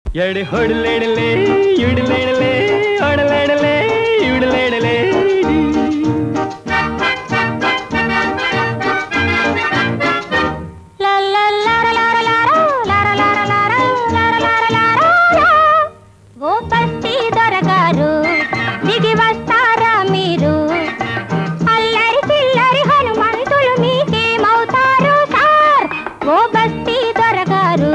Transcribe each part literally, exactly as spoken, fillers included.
ఎడి హొడలేడలే యుడలేడలే హొడలేడలే యుడలేడలే ఓ బస్తీ దొరగారు దిగి వస్తారా మీరు అల్లరి చిల్లరి హనుమంతులు మీకేమవుతారు సార్ ఓ బస్తీ దొరగారు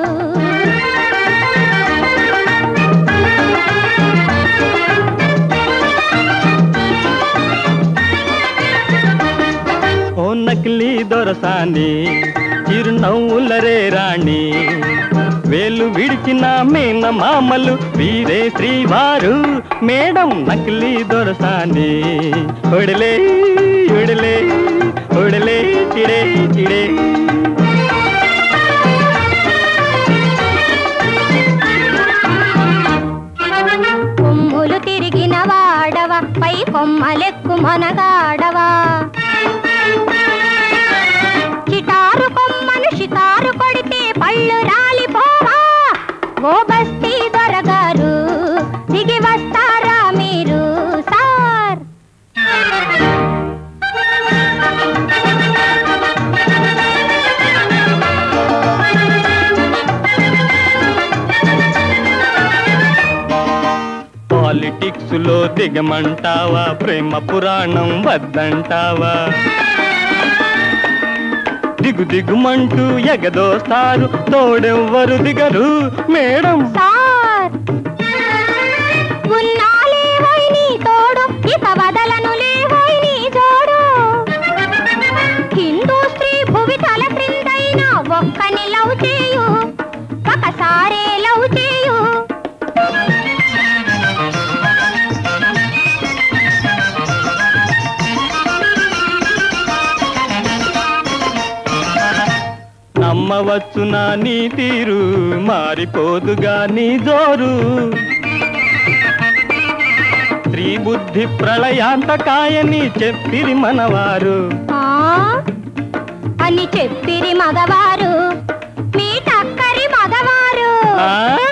ఓ నకిలీ దొరసాని చిరునవ్వులరే రాణి వేలు విడిచిన మేన మామలు వీరే శ్రీవారు మేడం నకిలీ దొరసాని ఒడలే ఒడలే ఒడలే చిడే చిడే కొమ్ములు తిరిగిన వాడవా పై కొమ్మలెక్కు మనగాడవా చిటారు కొమ్మను షికారు కొడితే పళ్ళు రాలిపోవా ఓ బస్తీ దొరగారు దిగి వస్తారా మీరు సార్ పాలిటిక్స్ లో దిగమంటావా ప్రేమ పురాణం వద్దంటావా దిగు దిగుమంటూ ఎగదోస్తారు తోడెవ్వరు దిగరు మేడం సార్ ఉన్నాలేవోయ్ నీ తోడు ఇక వదలను లేవోయ్ నీ జోడు హిందూ స్త్రీ భువి తల క్రిందైనా ఒక్కని లవ్ చేయు ఒకసారే లవ్ చేయు నమ్మవచ్చునా నీ తీరు మారిపోదుగా నీ జోరు స్త్రీ బుద్ధి ప్రళయాంతకాయని చెప్పిరి మనవారు అని చెప్పిరి మగవారు మీ టక్కరి మగవారు ఆ